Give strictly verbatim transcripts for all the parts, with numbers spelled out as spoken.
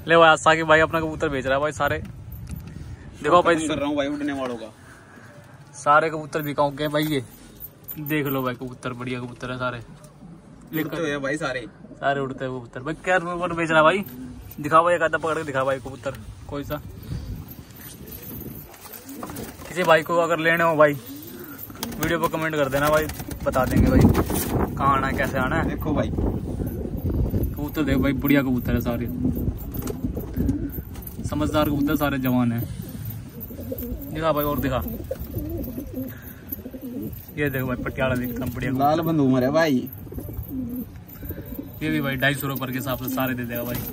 ले भाई साकिब भाई अपना कबूतर बेच रहा है भाई सारे। देखो भाई कर रहा हूँ भाई उड़ने वालों का, सारे कबूतर बिकाऊ के भाई। ये देख लो भाई कबूतर, बढ़िया कबूतर है सारे, उड़ते हुए भाई सारे सारे उड़ते हुए कबूतर भाई। क्या रुपये पर बेच रहा भाई? दिखा भाई, एक आधा पकड़ के दिखा भाई कबूतर कोई सा। किसी भाई को अगर लेने हो भाई वीडियो पर कमेंट कर देना भाई, बता देंगे भाई कहाँ आना है, कैसे आना है। देखो भाई कबूतर देखो भाई, बढ़िया कबूतर है सारे, समझदार कबूतर सारे, जवान है। दिखा भाई और दिखा, ये देखो भाई पटियाला दिखता बढ़िया, लाल बंद उमर है भाई। ये भी भाई ढाई सौ रुपये के हिसाब से सारे दे देगा भाई।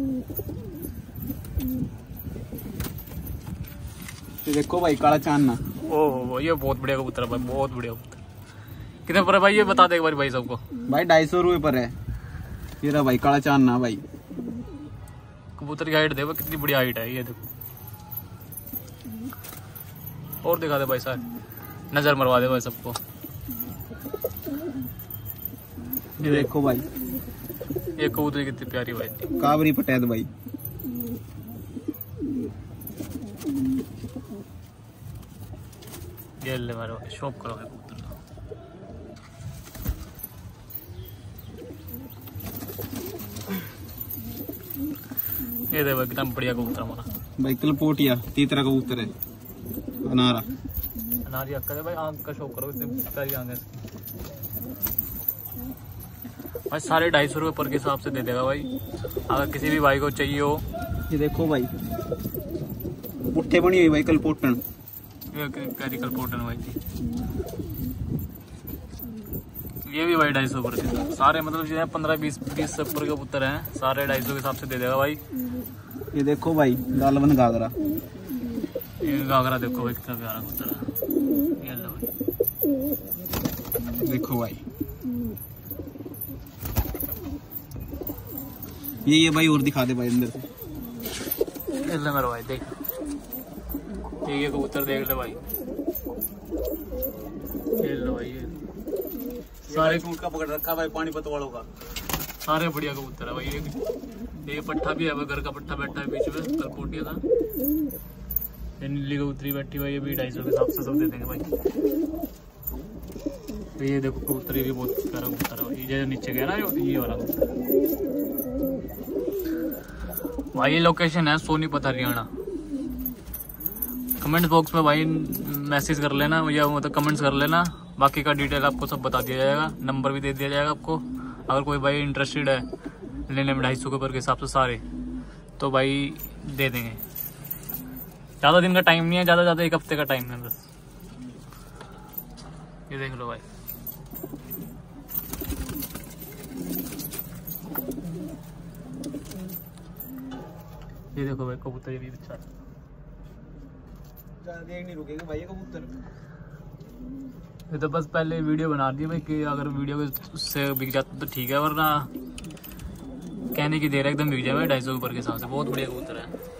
ये देखो भाई काला चांदना, ओह ये बहुत बढ़िया कबूतर है भाई, बहुत बढ़िया कबूतर। कितने पर है भाई ये बता दे एक बार भाई सबको। भाई ढाई सौ रुपये पर है। ये रहा भाई काला चांदना भाई। कबूतर की हाइट देखो कितनी बड़ी हाइट है, ये देखो। और दिखा दे भाई साहब, नजर मरवा दे भाई सबको। ये देखो भाई ये कबूतर कितनी प्यारी भाई, काबरी पटैत भाई। ये ले मारो शौक करो भाई कबूतर का। ये देखो एकदम बढ़िया कबूतर हमारा भाई कलपोटिया तीतरा कबूतर है, अनारा अनारी अक्का है भाई। आंख का शौक करो, इतनी प्यारी आंख है इसकी भाई। सारे ढाई सौ रुपये पर के हिसाब से दे देगा भाई, अगर किसी भी भाई को चाहिए हो। ये देखो भाई पुट्ठे बनी हुई भाई कलपोटन, ये प्यारी कलपोटन भाई। ये भी भाई ढाई सौ पर के सारे, मतलब जो है पंद्रह बीस बीस पर के कबूतर हैं, सारे ढाई सौ के हिसाब से दे देगा भाई। ये देखो भाई लालबंद घाघरा, ये घाघरा देखो भाई कितना प्यारा कबूतर है। ये लो भाई देखो भाई ये ये भाई और दिखा दे भाई अंदर से। ये ले मेरे भाई देख, ये ये कबूतर देख ले भाई। ये लो भाई, ये सारे सूट का पकड़ रखा भाई पानीपत वालों का, सारे बढ़िया कबूतर है भाई। ये ये पट्ठा भी है भाई, घर का पट्ठा बैठा है बीच में कलपोटिया का। ये नीली कबूतरी बैठी भाई, ये भी ढाई सौ के हिसाब से सब दे देंगे भाई। तो ये देखो कबूतरी भी बहुत प्यारा कबूतर है भाई, ये नीचे गया ना ये वाला कबूतर भाई। ये लोकेशन है सोनीपत हरियाणा। कमेंट बॉक्स में भाई मैसेज कर लेना या मतलब कमेंट्स कर लेना, बाकी का डिटेल आपको सब बता दिया जाएगा, नंबर भी दे दिया जाएगा आपको। अगर कोई भाई इंटरेस्टेड है लेने में ढाई सौ के पर के हिसाब से सारे, तो भाई दे देंगे। ज़्यादा दिन का टाइम नहीं है, ज़्यादा ज़्यादा एक हफ्ते का टाइम है बस। ये देख लो भाई, ये देखो भाई कबूतर भी अच्छा है। देर नहीं रुकेगा भाई ये कबूतर। ये तो बस पहले वीडियो बना दी भाई कि अगर वीडियो उससे बिक जाता तो ठीक है, वरना कहने की देर है एकदम बिक जाए भाई ढाई सौ ऊपर के हिसाब से। बहुत बढ़िया कबूतर है।